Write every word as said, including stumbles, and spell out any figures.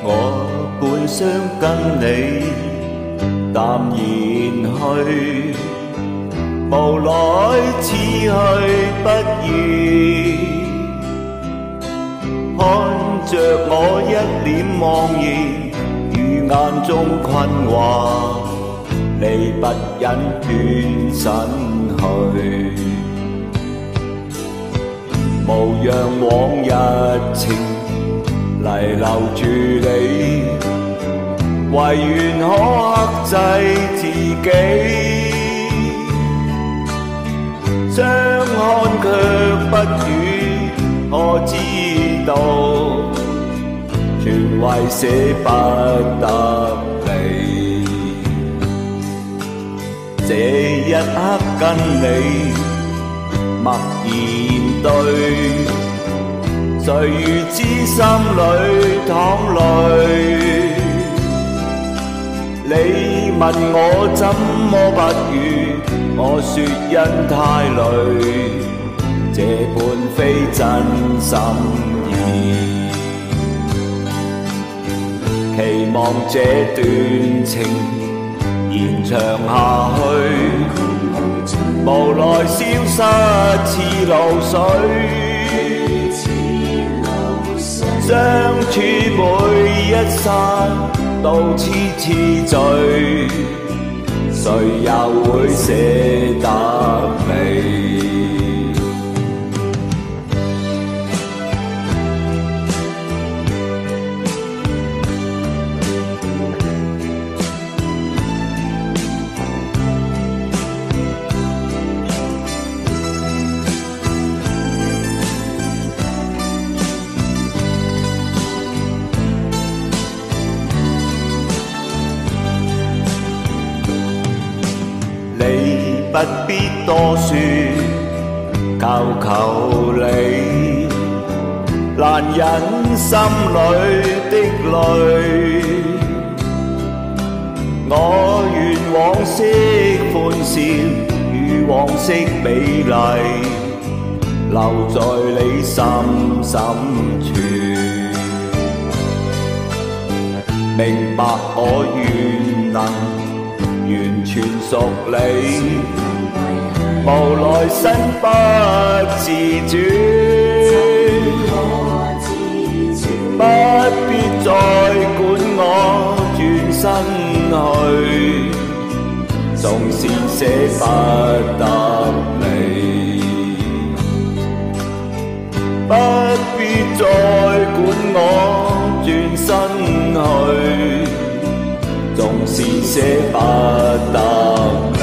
我本想跟你淡然去，無奈此去不易。看着我一臉茫然，如眼中困惑，你不忍轉身去。無讓往日情泥留住你，唯願可克制自己。相看卻不語，可知道全為捨不得你。這一刻跟你默然對，誰如知心裏淌淚。你問我怎麼不語，我說因太累，這般非真心意。期望這段情延長下去，無奈消失似露水。相處每一剎都痴痴醉，誰又會捨得你？你不必多說，求求你，難忍心裏的淚。我願往昔歡笑與往昔美麗，留在你心深處。明白我願能完全屬你，無奈身不自主，不必再管我轉身去，縱是捨不得你，不必再管我轉身去，縱是捨不得。